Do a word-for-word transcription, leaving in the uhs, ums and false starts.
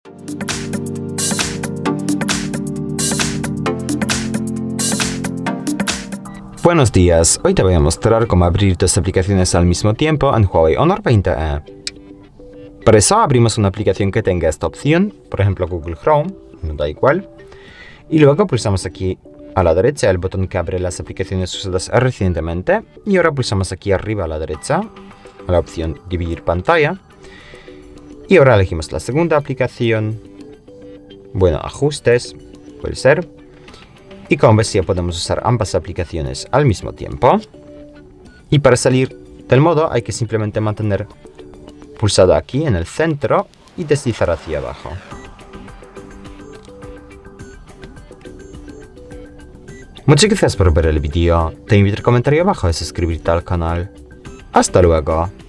Buenos días, hoy te voy a mostrar cómo abrir dos aplicaciones al mismo tiempo en Huawei Honor veinte E. Para eso abrimos una aplicación que tenga esta opción, por ejemplo Google Chrome, no da igual, y luego pulsamos aquí a la derecha el botón que abre las aplicaciones usadas recientemente, y ahora pulsamos aquí arriba a la derecha a la opción dividir pantalla, y ahora elegimos la segunda aplicación, bueno, ajustes, puede ser. Y como ves ya podemos usar ambas aplicaciones al mismo tiempo. Y para salir del modo hay que simplemente mantener pulsado aquí en el centro y deslizar hacia abajo. Muchas gracias por ver el vídeo. Te invito a comentar abajo y suscribirte al canal. Hasta luego.